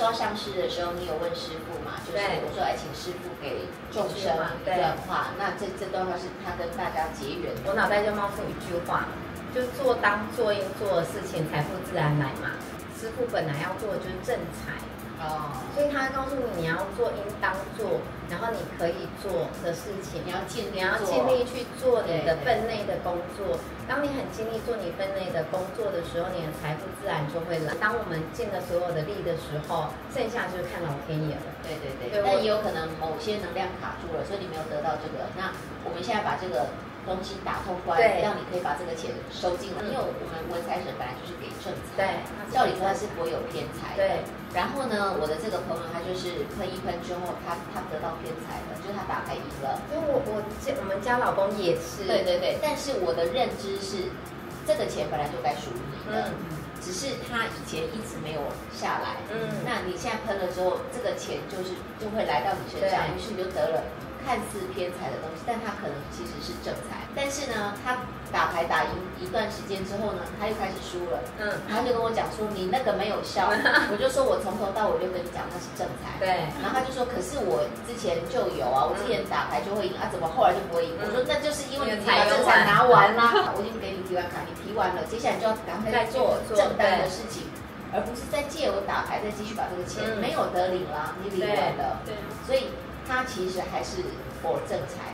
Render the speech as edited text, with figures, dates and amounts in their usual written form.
候上市的时候，你有问师傅嘛？就是我说请师傅给众生转化，那这段话是他跟大家结缘。 我脑袋就冒出一句话，就做当做应做的事情，财富自然来嘛。师傅本来要做的就是正财。所以他告诉你要做应当做，然后你可以做的事情，你要尽力去做你的分内的工作。当你很尽力做你分内的工作的时候，你的财富自然就会来。当我们尽了所有的力的时候，剩下就是看老天爷了。 对。但也有可能某些能量卡住了，所以你没有得到这个。那我们现在把这个东西打通关，让你可以把这个钱收进来。因为我们文财神本来就是给正财，照理说它是不会有偏财的。然后呢，我的这个朋友他就是喷一喷之后，他得到偏财了，就是他打牌赢了。 因为我们家老公也是。 对。但是我的认知是，这个钱本来就该属于你的，只是他以前一直没有下来。那你现在喷了之后，这个钱就会来到你身上，于是你就得了看似偏财的东西，但他可能其实是正财。但是呢，他打牌打赢一段时间之后呢，他又开始输了。他就跟我讲说你那个没有效，我就说我从头到尾就跟你讲那是正财。然后他就说可是我之前就有啊，我之前打牌就会赢啊，怎么后来就不会赢？我说那就是因为你把正财拿完啦。我已经给你提完卡，你提完了，接下来就要赶快做正当的事情，而不是再借我打牌再继续把这个钱没有得领啦，你领完了。所以他其实还是否正财，